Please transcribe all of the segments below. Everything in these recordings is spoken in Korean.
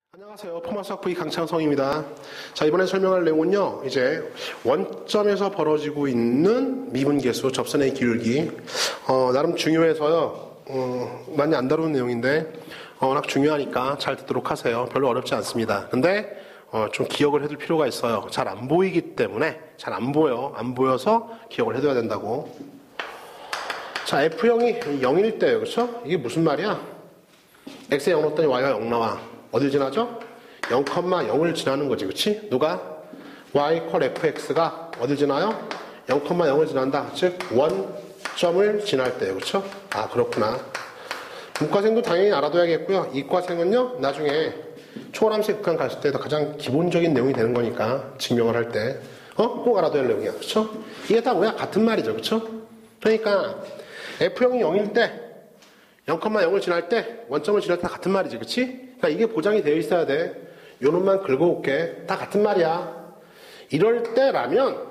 안녕하세요. 포마스학 V 강창성입니다. 자, 이번에 설명할 내용은요, 이제 원점에서 벌어지고 있는 미분계수 접선의 기울기. 나름 중요해서요, 많이 안 다루는 내용인데, 워낙 중요하니까 잘 듣도록 하세요. 별로 어렵지 않습니다. 근데, 좀 기억을 해둘 필요가 있어요. 잘 안 보이기 때문에, 잘 안 보여. 안 보여서 기억을 해둬야 된다고. 자, F형이 0일 때요. 그쵸? 이게 무슨 말이야? X에 0 넣었더니 Y가 0 나와. 어딜 지나죠? 0,0을 지나는 거지, 그치? 누가? y = fx가 어딜 지나요? 0,0을 지난다. 즉, 원점을 지날 때요, 그쵸? 아, 그렇구나. 문과생도 당연히 알아둬야겠고요. 이과생은요, 나중에 초월함수 극한 갔을 때도 가장 기본적인 내용이 되는 거니까, 증명을 할 때. 꼭 알아둬야 할 내용이야, 그쵸? 이게 다 뭐야? 같은 말이죠, 그쵸? 그러니까, F형이 0일 때, 0,0을 지날 때, 원점을 지날 때 다 같은 말이지, 그치? 그러니까 이게 보장이 되어 있어야 돼. 요 놈만 긁어올게. 다 같은 말이야. 이럴 때라면,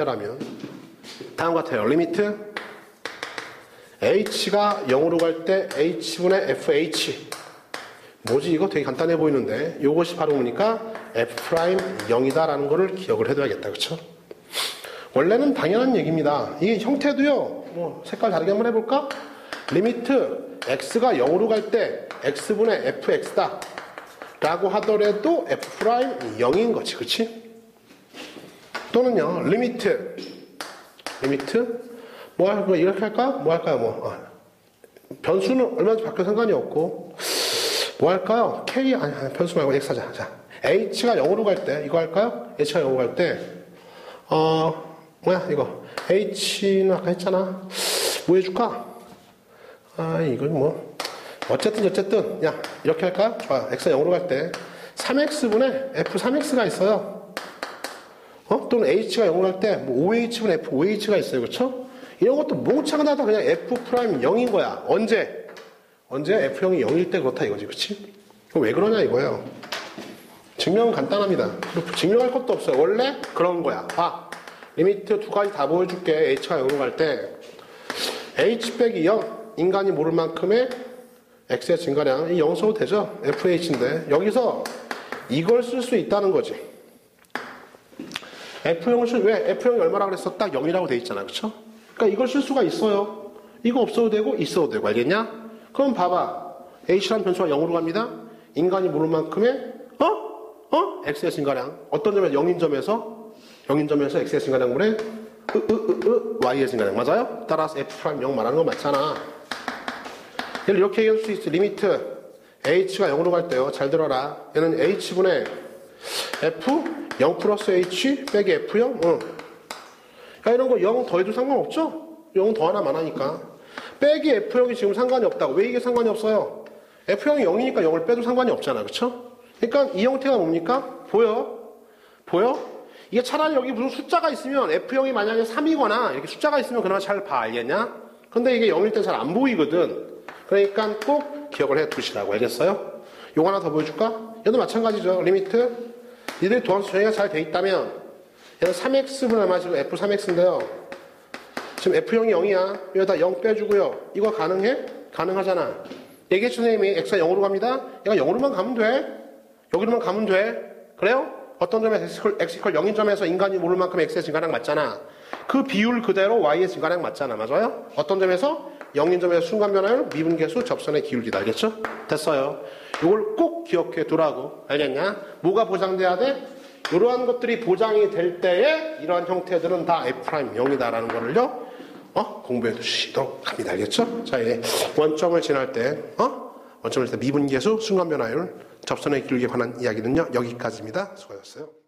다음 같아요. 리미트. h가 0으로 갈 때 h분의 fh. 뭐지, 이거 되게 간단해 보이는데. 요것이 바로 뭡니까? f'0이다라는 거를 기억을 해둬야겠다. 그쵸? 원래는 당연한 얘기입니다. 이게 형태도요, 뭐, 색깔 다르게 한번 해볼까? 리미트 x가 0으로 갈 때 x분의 fx다 라고 하더라도 f'0인 거지, 그치? 또는요, 리미트 뭐 이렇게 할까? 뭐 할까요? 변수는 얼마든지 바뀌어 상관이 없고 뭐 할까요? k 아니 변수 말고 x 하자. 자, h가 0으로 갈 때 이거 할까요? h가 0으로 갈 때 뭐야 이거 h는 아까 했잖아. 뭐 해줄까? 이건 뭐 어쨌든 야 이렇게 할까? 좋아. x가 0으로 갈 때 3x분의 f3x가 있어요. 또는 h가 0으로 갈 때 뭐 5h분의 f5h가 있어요. 그렇죠? 이런 것도 몽창하다 그냥 f'0인 거야. 언제 f형이 0일 때 그렇다 이거지. 그렇지? 그럼 왜 그러냐 이거예요. 증명은 간단합니다. 증명할 것도 없어요. 원래 그런 거야. 봐. 리미트 두 가지 다 보여줄게. h가 0으로 갈 때 h 빼기 0 인간이 모를 만큼의 x의 증가량, 이 0 써도 되죠? fh인데 여기서 이걸 쓸 수 있다는 거지. f형을 왜? f형이 얼마나 그랬어? 딱 0이라고 돼 있잖아, 그쵸? 그러니까 이걸 쓸 수가 있어요. 이거 없어도 되고 있어도 되고, 알겠냐? 그럼 봐봐. h라는 변수가 0으로 갑니다. 인간이 모를 만큼의 x의 증가량. 어떤 점에서? 0인 점에서 x의 증가량분의 y의 증가량. 맞아요? 따라서 f'0 말하는 거 맞잖아. 얘를 이렇게 얘기할 수 있어. 리미트 h가 0으로 갈 때요. 잘 들어라. 얘는 h분의 f 0 플러스 h 빼기 f0. 야, 이런 거 0 더해도 상관없죠? 0 더 하나 많으니까. 빼기 f0이 지금 상관이 없다고. 왜 이게 상관이 없어요? f0이 0이니까 0을 빼도 상관이 없잖아. 그쵸? 그러니까 이 형태가 뭡니까? 보여? 이게 차라리 여기 무슨 숫자가 있으면 f0이 만약에 3이거나 이렇게 숫자가 있으면 그나마 잘 봐. 알겠냐? 근데 이게 0일 때 잘 안 보이거든. 그러니까 꼭 기억을 해 두시라고. 알겠어요? 요거 하나 더 보여줄까? 얘도 마찬가지죠. 리미트. 니들이 도함수 정의가 잘 돼 있다면 얘는 3x분의 얼마 지금 f3x인데요. 지금 f형이 0이야. 여기다 0 빼주고요. 이거 가능해? 가능하잖아. 얘기해 선생님이 x가 0으로 갑니다. 얘가 0으로만 가면 돼. 여기로만 가면 돼. 그래요? 어떤 점에서 x 0인 점에서 인간이 모를 만큼 x의 증가량 맞잖아. 그 비율 그대로 y의 증가량 맞잖아. 맞아요? 어떤 점에서? 0인 점에서 순간 변화율, 미분계수, 접선의 기울기다. 알겠죠? 됐어요. 이걸 꼭 기억해 두라고. 알겠냐? 뭐가 보장돼야 돼? 이러한 것들이 보장이 될 때에 이러한 형태들은 다 f'0이다라는 거를요, 공부해 두시도록 합니다. 알겠죠? 자, 이제 원점을 지날 때 미분계수, 순간 변화율, 접선의 기울기에 관한 이야기는요, 여기까지입니다. 수고하셨어요.